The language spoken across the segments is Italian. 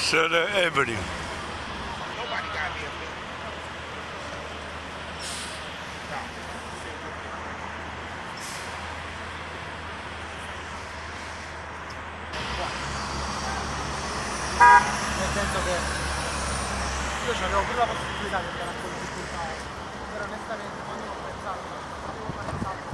Southern Avenue. Nobody got me a bill. No. Nel senso che io avevo più la possibilità di andare a quello di cui fare, però onestamente quando l'ho pensato, avevo fare il salto.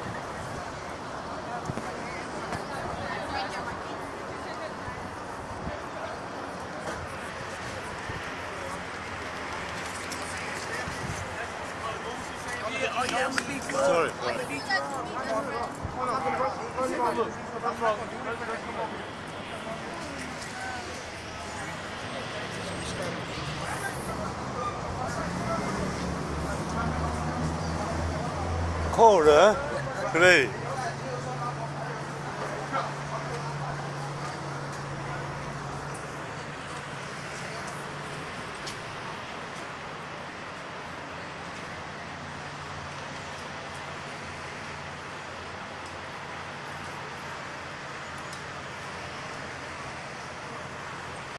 Oh yeah, I'm gonna be good. Sorry. Cold, huh? Great.